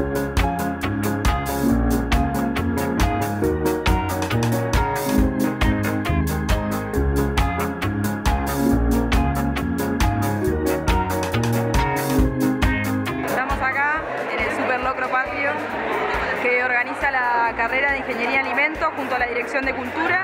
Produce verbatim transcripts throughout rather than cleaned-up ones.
Patrio, que organiza la carrera de Ingeniería de Alimentos junto a la Dirección de Cultura.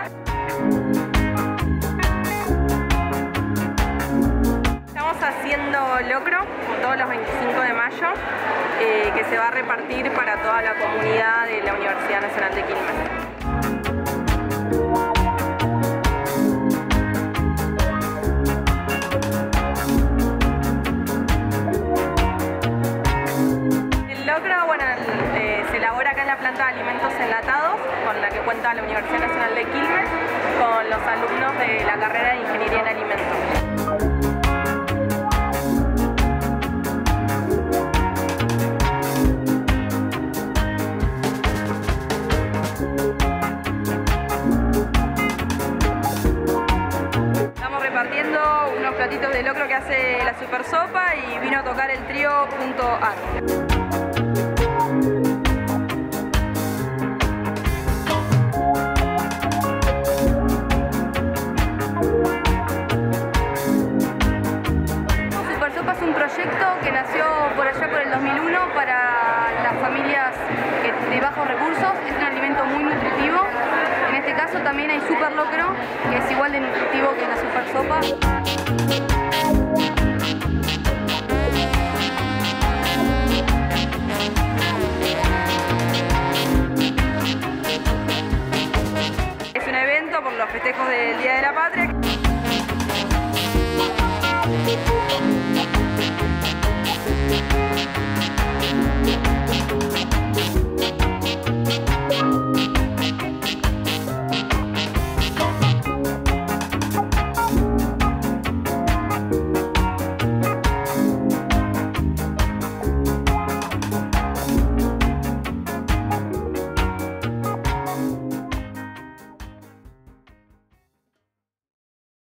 Estamos haciendo locro todos los veinticinco de mayo, eh, que se va a repartir para toda la comunidad de la Universidad Nacional de Quilmes. Bueno, eh, se elabora acá en la planta de alimentos enlatados, con la que cuenta la Universidad Nacional de Quilmes, con los alumnos de la carrera de Ingeniería en Alimentos. Estamos repartiendo unos platitos de locro que hace la Super Sopa y vino a tocar el trío Punto Ar. Es un proyecto que nació por allá por el dos mil uno para las familias de bajos recursos. Es un alimento muy nutritivo. En este caso también hay super locro, que es igual de nutritivo que la super sopa.